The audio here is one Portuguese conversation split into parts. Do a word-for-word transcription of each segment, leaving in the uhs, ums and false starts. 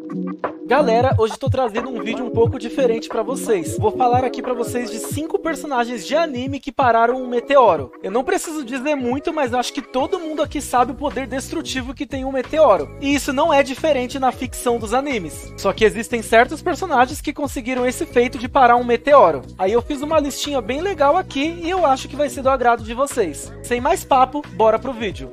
Galera, hoje tô trazendo um vídeo um pouco diferente pra vocês. Vou falar aqui pra vocês de cinco personagens de anime que pararam um meteoro. Eu não preciso dizer muito, mas acho que todo mundo aqui sabe o poder destrutivo que tem um meteoro. E isso não é diferente na ficção dos animes. Só que existem certos personagens que conseguiram esse feito de parar um meteoro. Aí eu fiz uma listinha bem legal aqui e eu acho que vai ser do agrado de vocês. Sem mais papo, bora pro vídeo.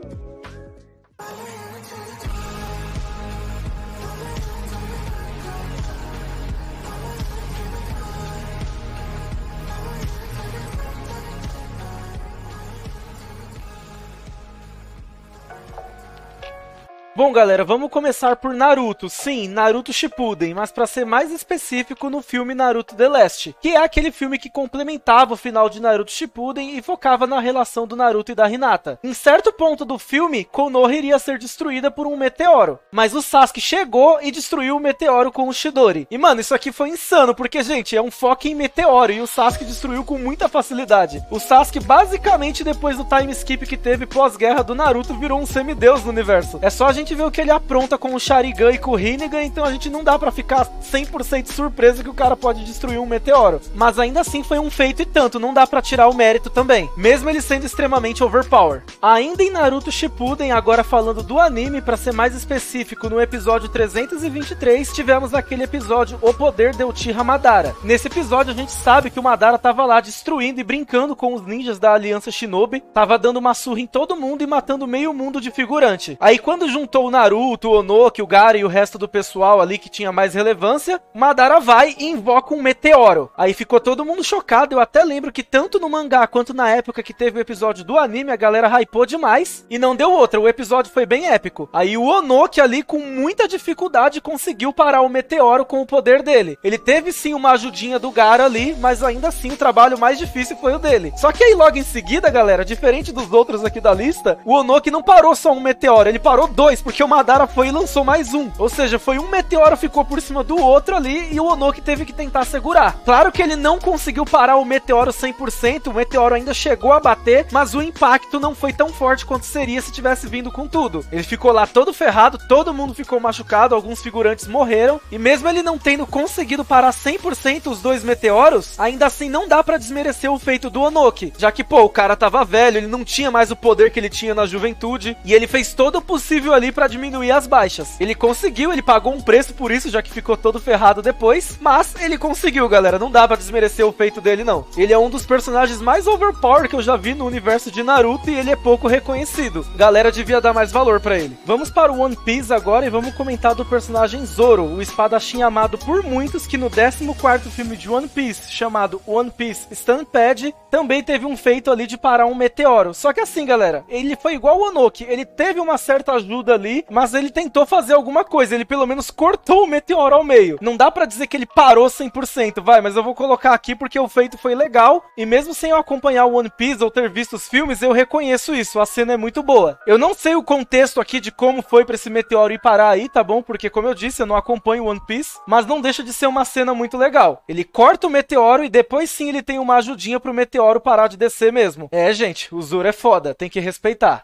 Bom, galera, vamos começar por Naruto. Sim, Naruto Shippuden, mas para ser mais específico no filme Naruto The Last, que é aquele filme que complementava o final de Naruto Shippuden e focava na relação do Naruto e da Hinata. Em certo ponto do filme, Konoha iria ser destruída por um meteoro, mas o Sasuke chegou e destruiu o meteoro com o Chidori. E mano, isso aqui foi insano, porque gente, é um foco em meteoro e o Sasuke destruiu com muita facilidade. O Sasuke basicamente depois do time skip que teve pós-guerra do Naruto virou um semideus no universo. É só a gente ver o que ele apronta com o Sharingan e com o Rinnegan, então a gente não dá pra ficar cem por cento surpreso que o cara pode destruir um meteoro. Mas ainda assim foi um feito e tanto, não dá pra tirar o mérito também, mesmo ele sendo extremamente overpower. Ainda em Naruto Shippuden, agora falando do anime, pra ser mais específico, no episódio trezentos e vinte e três, tivemos aquele episódio O Poder de Uchiha Madara. Nesse episódio a gente sabe que o Madara tava lá destruindo e brincando com os ninjas da Aliança Shinobi, tava dando uma surra em todo mundo e matando meio mundo de figurante. Aí quando juntou o Naruto, o Onoki, o Gaara e o resto do pessoal ali que tinha mais relevância, Madara vai e invoca um meteoro. Aí ficou todo mundo chocado. Eu até lembro que tanto no mangá quanto na época que teve o episódio do anime, a galera hypou demais e não deu outra. O episódio foi bem épico. Aí o Onoki ali com muita dificuldade conseguiu parar o meteoro com o poder dele. Ele teve sim uma ajudinha do Gaara ali, mas ainda assim o trabalho mais difícil foi o dele. Só que aí logo em seguida, galera, diferente dos outros aqui da lista, o Onoki não parou só um meteoro, ele parou dois, porque o Madara foi e lançou mais um. Ou seja, foi um meteoro ficou por cima do outro ali e o Onoki teve que tentar segurar. Claro que ele não conseguiu parar o meteoro cem por cento, o meteoro ainda chegou a bater, mas o impacto não foi tão forte quanto seria se tivesse vindo com tudo. Ele ficou lá todo ferrado, todo mundo ficou machucado, alguns figurantes morreram, e mesmo ele não tendo conseguido parar cem por cento os dois meteoros, ainda assim não dá pra desmerecer o feito do Onoki, já que, pô, o cara tava velho, ele não tinha mais o poder que ele tinha na juventude, e ele fez todo o possível ali pra diminuir as baixas. Ele conseguiu, ele pagou um preço por isso, já que ficou todo ferrado depois, mas ele conseguiu, galera, não dá pra desmerecer o feito dele, não. Ele é um dos personagens mais overpower que eu já vi no universo de Naruto e ele é pouco reconhecido. Galera devia dar mais valor pra ele. Vamos para o One Piece agora e vamos comentar do personagem Zoro, o espadachim amado por muitos que no décimo quarto filme de One Piece, chamado One Piece Stampede, também teve um feito ali de parar um meteoro. Só que assim, galera, ele foi igual o Onoki, ele teve uma certa ajuda ali, mas ele tentou fazer alguma coisa, ele pelo menos cortou o meteoro ao meio. Não dá pra dizer que ele parou cem por cento, vai, mas eu vou colocar aqui porque o feito foi legal, e mesmo sem eu acompanhar o One Piece ou ter visto os filmes, eu reconheço isso, a cena é muito boa. Eu não sei o contexto aqui de como foi pra esse meteoro ir parar aí, tá bom? Porque como eu disse, eu não acompanho o One Piece, mas não deixa de ser uma cena muito legal. Ele corta o meteoro e depois sim ele tem uma ajudinha pro meteoro parar de descer mesmo. É, gente, o Zoro é foda, tem que respeitar.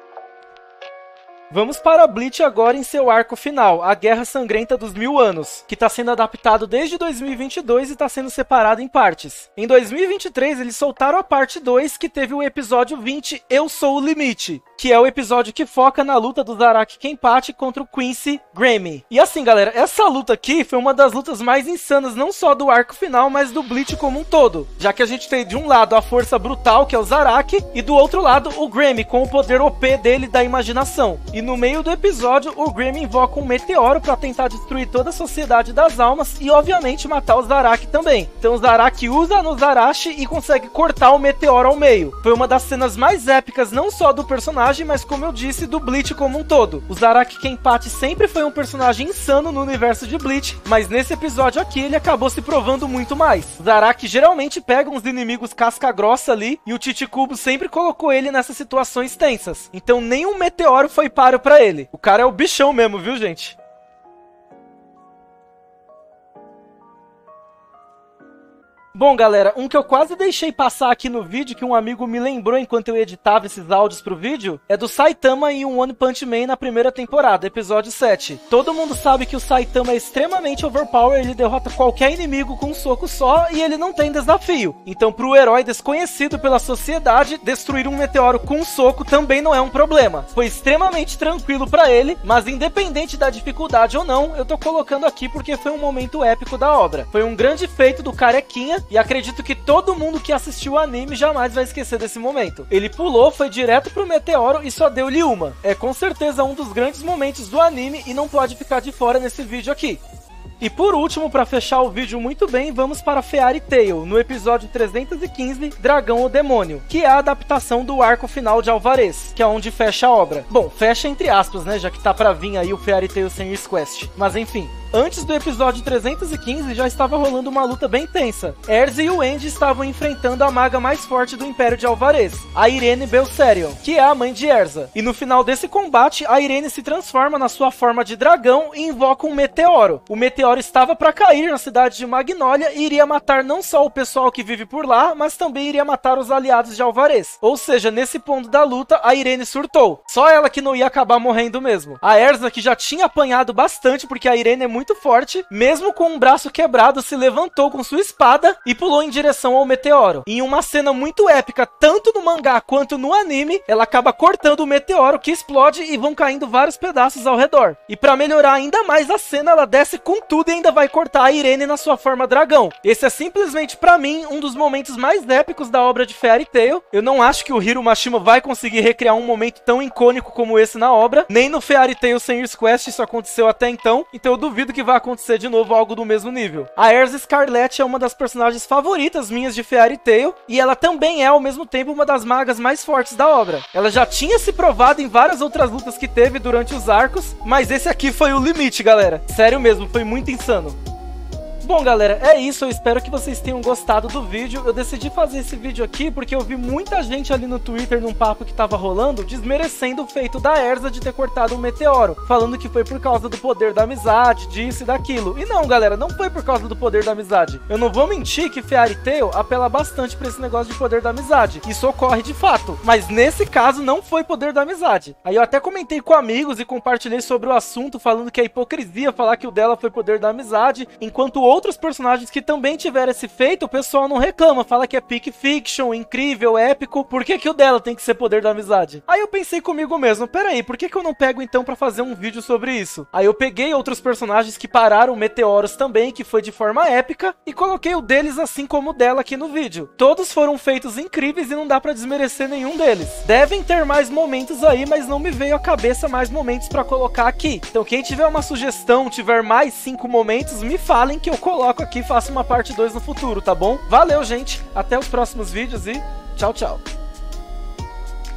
Vamos para Bleach agora em seu arco final, a Guerra Sangrenta dos Mil Anos, que está sendo adaptado desde dois mil e vinte e dois e está sendo separado em partes. Em dois mil e vinte e três, eles soltaram a parte dois, que teve o episódio vinte, Eu Sou o Limite, que é o episódio que foca na luta do Zaraki Kenpachi contra o Quincy Grammy. E assim, galera, essa luta aqui foi uma das lutas mais insanas, não só do arco final, mas do Bleach como um todo, já que a gente tem de um lado a força brutal, que é o Zaraki, e do outro lado o Grammy, com o poder O P dele da imaginação. E no meio do episódio, o Grammy invoca um meteoro para tentar destruir toda a sociedade das almas e, obviamente, matar o Zaraki também. Então o Zaraki usa a Nozarashi e consegue cortar o meteoro ao meio. Foi uma das cenas mais épicas, não só do personagem, mas, como eu disse, do Bleach como um todo. O Zaraki Kenpachi sempre foi um personagem insano no universo de Bleach, mas nesse episódio aqui ele acabou se provando muito mais. O Zaraki geralmente pega uns inimigos casca grossa ali, e o Chichikubo sempre colocou ele nessas situações tensas. Então nenhum meteoro foi páreo pra ele. O cara é o bichão mesmo, viu, gente? Bom, galera, um que eu quase deixei passar aqui no vídeo, que um amigo me lembrou enquanto eu editava esses áudios pro vídeo, é do Saitama em One Punch Man na primeira temporada, episódio sete. Todo mundo sabe que o Saitama é extremamente overpower, ele derrota qualquer inimigo com um soco só e ele não tem desafio. Então, pro herói desconhecido pela sociedade, destruir um meteoro com um soco também não é um problema. Foi extremamente tranquilo pra ele, mas independente da dificuldade ou não, eu tô colocando aqui porque foi um momento épico da obra. Foi um grande feito do Carequinha, e acredito que todo mundo que assistiu o anime jamais vai esquecer desse momento. Ele pulou, foi direto pro meteoro e só deu-lhe uma. É com certeza um dos grandes momentos do anime e não pode ficar de fora nesse vídeo aqui. E por último, para fechar o vídeo muito bem, vamos para Fairy Tail, no episódio trezentos e quinze, Dragão ou Demônio, que é a adaptação do arco final de Alvarez, que é onde fecha a obra. Bom, fecha entre aspas, né, já que tá pra vir aí o Fairy Tail Senris Quest. Mas enfim. Antes do episódio trezentos e quinze, já estava rolando uma luta bem tensa. Erza e o Andy estavam enfrentando a maga mais forte do Império de Alvarez, a Irene Belserion, que é a mãe de Erza. E no final desse combate, a Irene se transforma na sua forma de dragão e invoca um meteoro. O meteoro estava para cair na cidade de Magnólia e iria matar não só o pessoal que vive por lá, mas também iria matar os aliados de Alvarez. Ou seja, nesse ponto da luta, a Irene surtou. Só ela que não ia acabar morrendo mesmo. A Erza, que já tinha apanhado bastante porque a Irene é muito muito forte, mesmo com um braço quebrado, se levantou com sua espada e pulou em direção ao meteoro. Em uma cena muito épica, tanto no mangá quanto no anime, ela acaba cortando o meteoro que explode e vão caindo vários pedaços ao redor. E pra melhorar ainda mais a cena, ela desce com tudo e ainda vai cortar a Irene na sua forma dragão. Esse é simplesmente, pra mim, um dos momentos mais épicos da obra de Fairy Tail. Eu não acho que o Hiro Mashima vai conseguir recriar um momento tão icônico como esse na obra, nem no Fairy Tail Senris Quest isso aconteceu até então, então eu duvido que vai acontecer de novo algo do mesmo nível. A Erza Scarlet é uma das personagens favoritas minhas de Fairy Tail, e ela também é ao mesmo tempo uma das magas mais fortes da obra. Ela já tinha se provado em várias outras lutas que teve durante os arcos, mas esse aqui foi o limite, galera. Sério mesmo, foi muito insano. Bom, galera, é isso, eu espero que vocês tenham gostado do vídeo. Eu decidi fazer esse vídeo aqui porque eu vi muita gente ali no Twitter, num papo que tava rolando, desmerecendo o feito da Erza de ter cortado um meteoro, falando que foi por causa do poder da amizade, disso e daquilo. E não, galera, não foi por causa do poder da amizade. Eu não vou mentir que Fairy Tail apela bastante pra esse negócio de poder da amizade. Isso ocorre de fato, mas nesse caso não foi poder da amizade. Aí eu até comentei com amigos e compartilhei sobre o assunto, falando que é hipocrisia falar que o dela foi poder da amizade, enquanto o outros personagens que também tiveram esse feito, o pessoal não reclama, fala que é peak fiction, incrível, épico, por que que o dela tem que ser poder da amizade? Aí eu pensei comigo mesmo, peraí, por que que eu não pego então pra fazer um vídeo sobre isso? Aí eu peguei outros personagens que pararam meteoros também, que foi de forma épica, e coloquei o deles assim como o dela aqui no vídeo. Todos foram feitos incríveis e não dá pra desmerecer nenhum deles. Devem ter mais momentos aí, mas não me veio à cabeça mais momentos pra colocar aqui. Então quem tiver uma sugestão, tiver mais cinco momentos, me falem que eu coloco aqui e faço uma parte dois no futuro, tá bom? Valeu, gente! Até os próximos vídeos e tchau, tchau!